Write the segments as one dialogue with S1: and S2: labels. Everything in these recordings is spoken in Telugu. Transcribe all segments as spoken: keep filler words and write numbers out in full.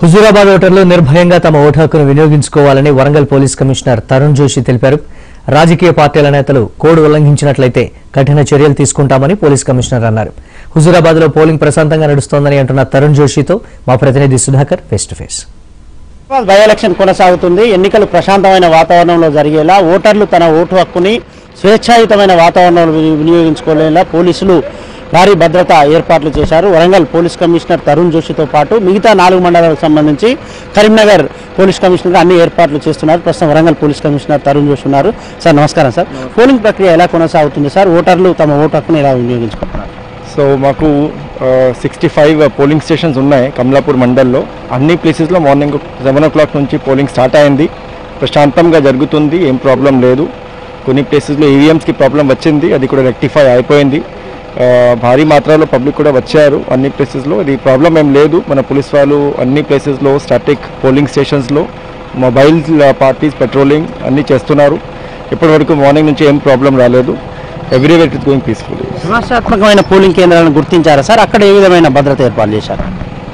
S1: హుజూరాబాద్ ఓటర్లు నిర్భయంగా తమ ఓటు హక్కును వినియోగించుకోవాలని వరంగల్ పోలీస్ కమిషనర్ తరుణ్ జోషి తెలిపారు. రాజకీయ పార్టీల నేతలు కోడ్ ఉల్లంఘించినట్లయితే కఠిన చర్యలు తీసుకుంటామని పోలీస్ కమిషనర్ అన్నారు. హుజూరాబాద్ లో పోలింగ్ ప్రశాంతంగా నడుస్తోందని అంటున్న తరుణ్ జోషితో మా ప్రతినిధి Sudhakar face to face.
S2: By election కొనసాగుతుంది. ఎన్నికలు ప్రశాంతమైన వాతావరణంలో జరిగేలా ఓటర్లు తన ఓటు హక్కుని స్వేచ్ఛాయుతమైన వాతావరణంలో వినియోగించుకోలేలా పోలీసులు భారీ భద్రతా ఏర్పాట్లు చేశారు. వరంగల్ పోలీస్ కమిషనర్ తరుణ్ జోషితో పాటు మిగతా నాలుగు మండలాలకు సంబంధించి కరీంనగర్ పోలీస్ కమిషనర్ అన్ని ఏర్పాట్లు చేస్తున్నారు. ప్రస్తుతం వరంగల్ పోలీస్ కమిషనర్ తరుణ్ జోషి ఉన్నారు. సార్ నమస్కారం సార్. పోలింగ్ ప్రక్రియ ఎలా కొనసాగుతుంది సార్? ఓటర్లు తమ ఓటు హక్కుని ఎలా వినియోగించుకుంటున్నారు?
S3: సో మాకు సిక్స్టీ ఫైవ్ పోలింగ్ స్టేషన్స్ ఉన్నాయి కమలాపూర్ మండల్లో. అన్ని ప్లేసెస్లో మార్నింగ్ సెవెన్ ఓ క్లాక్ నుంచి పోలింగ్ స్టార్ట్ అయింది. ప్రశాంతంగా జరుగుతుంది, ఏం ప్రాబ్లం లేదు. కొన్ని ప్లేసెస్లో ఈవీఎంస్కి ప్రాబ్లం వచ్చింది, అది కూడా రెక్టిఫై అయిపోయింది. భారీ మాత్రలో పబ్లిక్ కూడా వచ్చారు అన్ని ప్లేసెస్లో. ఇది ప్రాబ్లం ఏం లేదు. మన పోలీస్ వాళ్ళు అన్ని ప్లేసెస్లో స్టాటిక్ పోలింగ్ స్టేషన్స్లో మొబైల్ పార్టీస్ పెట్రోలింగ్ అన్నీ చేస్తున్నారు. ఇప్పటివరకు మార్నింగ్ నుంచి ఏం ప్రాబ్లం రాలేదు. Everywhere it is going peacefully.
S2: సమస్యాత్మకమైన పోలింగ్ కేంద్రాలను గుర్తించారా సార్? అక్కడ ఏ విధమైన భద్రత ఏర్పాటు చేశారు?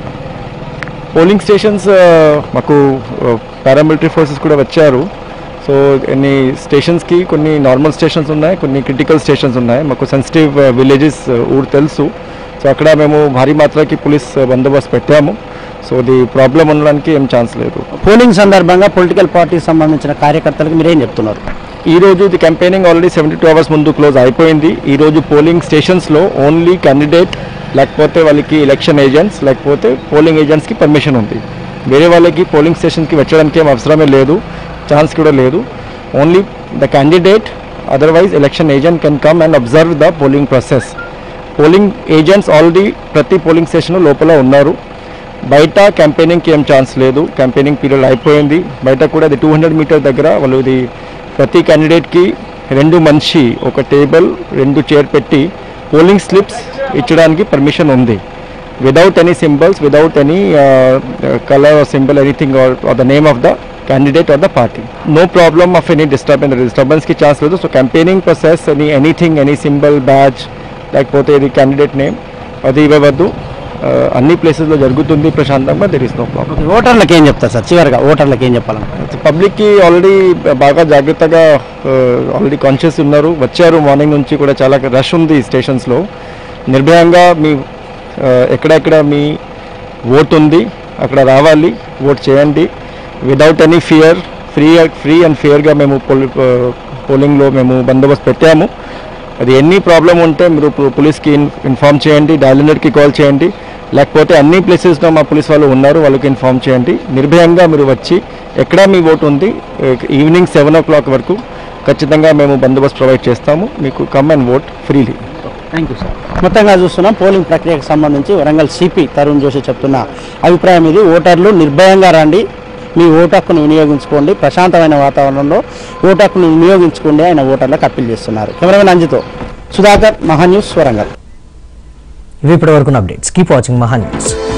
S3: పోలింగ్ స్టేషన్స్ మాకు పారామిలిటరీ ఫోర్సెస్ కూడా వచ్చారు. సో కొన్ని స్టేషన్స్కి కొన్ని నార్మల్ స్టేషన్స్ ఉన్నాయి, కొన్ని క్రిటికల్ స్టేషన్స్ ఉన్నాయి. మాకు సెన్సిటివ్ విలేజెస్ ఊరు తెలుసు. సో అక్కడ మేము భారీ మాత్రకి పోలీస్ బందోబస్తు పెట్టాము. సో అది ప్రాబ్లం ఉండడానికి ఏం ఛాన్స్ లేదు.
S2: పోలింగ్ సందర్భంగా పొలిటికల్ పార్టీకి సంబంధించిన కార్యకర్తలకు మీరేం చెప్తున్నారు?
S3: ఈరోజు ఇది campaigning already seventy two hours ముందు క్లోజ్ అయిపోయింది. ఈరోజు పోలింగ్ స్టేషన్స్లో ఓన్లీ క్యాండిడేట్ లేకపోతే వాళ్ళకి ఎలక్షన్ ఏజెంట్స్ లేకపోతే పోలింగ్ ఏజెంట్స్కి పర్మిషన్ ఉంది. వేరే వాళ్ళకి పోలింగ్ స్టేషన్స్కి వచ్చడానికి ఏం అవసరమే లేదు, ఛాన్స్ కూడా లేదు. Only the candidate, otherwise election agent can come and observe the polling process. Polling agents already ప్రతి పోలింగ్ స్టేషన్ లోపల ఉన్నారు. బయట క్యాంపెయినింగ్కి ఏం ఛాన్స్ లేదు. క్యాంపెయినింగ్ పీరియడ్ అయిపోయింది. బయట కూడా ఇది టూ హండ్రెడ్ మీటర్ దగ్గర వాళ్ళు ఇది ప్రతి క్యాండిడేట్కి రెండు మనిషి ఒక టేబుల్ రెండు చైర్ పెట్టి పోలింగ్ స్లిప్స్ ఇచ్చడానికి పర్మిషన్ ఉంది. Without any symbols, without any colour or symbol anything or the name of the candidate or the party. No problem of any disturbance. Disturbance ki chance ledu. So campaigning process, any anything, any symbol, badge, లేకపోతే ఇది క్యాండిడేట్ నేమ్ అది ఇవ్వవద్దు. అన్ని ప్లేసెస్లో జరుగుతుంది ప్రశాంతంగా. There is no problem.
S2: ఓటర్లకు ఏం చెప్తారు సార్? చివరిగా ఓటర్లకు ఏం చెప్పాలి?
S3: పబ్లిక్కి ఆల్రెడీ బాగా జాగ్రత్తగా ఆల్రెడీ కాన్షియస్ ఉన్నారు, వచ్చారు. మార్నింగ్ నుంచి కూడా చాలా రష్ ఉంది స్టేషన్స్లో. నిర్భయంగా మీ ఎక్కడెక్కడ మీ ఓట్ ఉంది అక్కడ రావాలి, ఓట్ చేయండి. Without any fear, free free and ఫేర్గా మేము పోలి పోలింగ్లో మేము బందోబస్తు పెట్టాము. అది ఎన్ని ప్రాబ్లం ఉంటే మీరు పోలీస్కి ఇన్ఫామ్ చేయండి, డయల్ హండ్రెడ్కి కాల్ చేయండి. లేకపోతే అన్ని ప్లేసెస్లో మా పోలీస్ వాళ్ళు ఉన్నారు, వాళ్ళకి ఇన్ఫామ్ చేయండి. నిర్భయంగా మీరు వచ్చి ఎక్కడ మీ ఓటు ఉంది ఈవినింగ్ సెవెన్ ఓ క్లాక్ వరకు ఖచ్చితంగా మేము బందోబస్తు ప్రొవైడ్ చేస్తాము. మీకు come and vote freely.
S2: Thank you sir. మొత్తంగా చూస్తున్నాం పోలింగ్ ప్రక్రియకు సంబంధించి వరంగల్ సిపి తరుణ్ జోషి చెప్తున్న అభిప్రాయం ఇది. ఓటర్లు నిర్భయంగా రండి, మీ ఓటు హక్కును వినియోగించుకోండి, ప్రశాంతమైన వాతావరణంలో ఓటు హక్కును వినియోగించుకోండి ఆయన ఓటర్లకు అప్పీల్ చేస్తున్నారు. కెమెరామెన్ అంజితో సుధాకర్, మహా న్యూస్, వరంగల్.
S1: ఇవి ఇప్పటి వరకు updates. Keep watching Maha news.